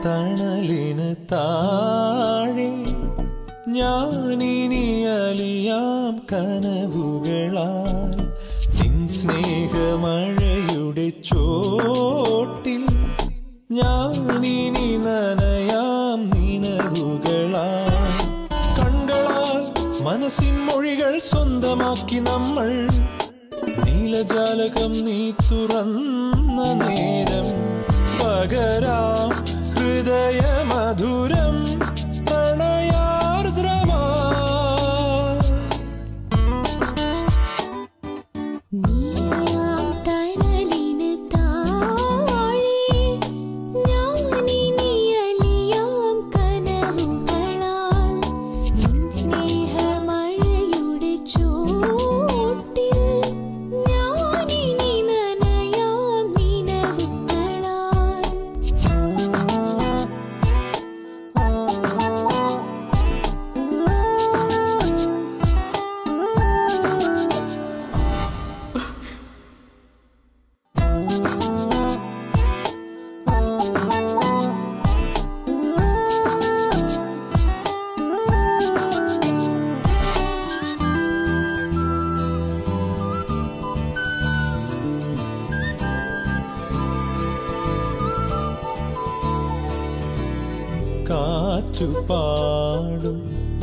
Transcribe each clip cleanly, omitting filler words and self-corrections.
തണലിന് താഴെ ഞാനിനി അലിയാം കനവുകളാൽ നിൻ സ്നേഹമഴയുടെ ചോട്ടിൽ ഞാനിനി നനയാം നിനവുകളാൽ കണ്ണുകളാൽ മനസ്സിൻ മൊഴികൾ സ്വന്തമാക്കി നമ്മൾ നീലജാലകം നീ തുറന്ന നേരം പകരാം ഹൃദയമധുരം പ്രണയാർദ്രമാ കാറ്റുപാടും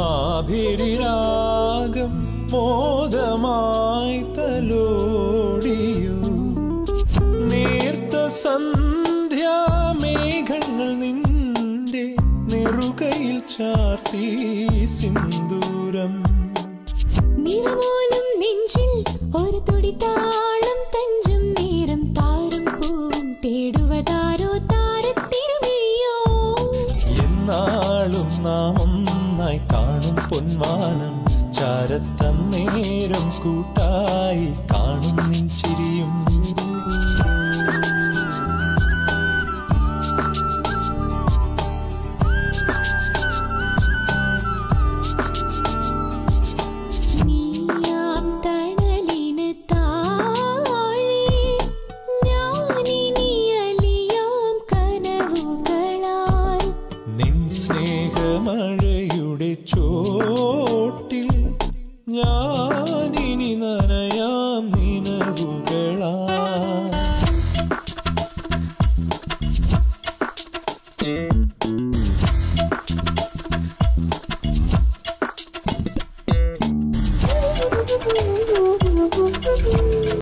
ആഭിരിരാഗം മോദമായി തലോടിയു നേർത്ത സന്ധ്യാമേഘങ്ങൾ നിന്റെ നെറുകയിൽ ചാർത്തി സിന്ദൂരം നിറമോലും നെഞ്ചിൽ ഒരു തുടി താളം തഞ്ചും നേരം താരം പൂവും തേടുവതാരോ താരത്തിരുമിഴിയോ എന്നാളും നാം ഒന്നായി കാണും പൊന്മാനം ചാരത്തന്നേരം കൂട്ടായി കാണും നിൻ ചിരിയും